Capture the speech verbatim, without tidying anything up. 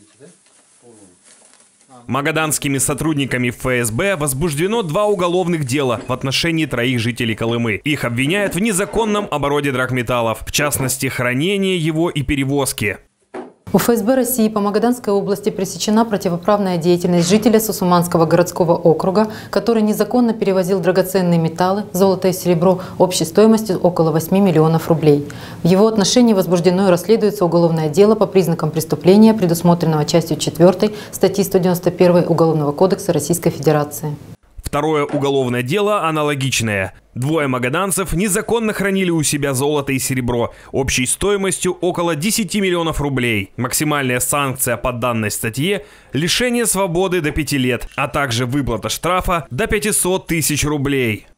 Магаданскими сотрудниками эф эс бэ возбуждено два уголовных дела в отношении троих жителей Колымы. Их обвиняют в незаконном обороте драгметаллов, в частности, хранении его и перевозки. У эф эс бэ России по Магаданской области пресечена противоправная деятельность жителя Сусуманского городского округа, который незаконно перевозил драгоценные металлы, золото и серебро общей стоимостью около восьми миллионов рублей. В его отношении возбуждено и расследуется уголовное дело по признакам преступления, предусмотренного частью четвёртой статьи сто девяносто первой Уголовного кодекса Российской Федерации. Второе уголовное дело аналогичное. Двое магаданцев незаконно хранили у себя золото и серебро общей стоимостью около десяти миллионов рублей. Максимальная санкция по данной статье – лишение свободы до пяти лет, а также выплата штрафа до пятисот тысяч рублей.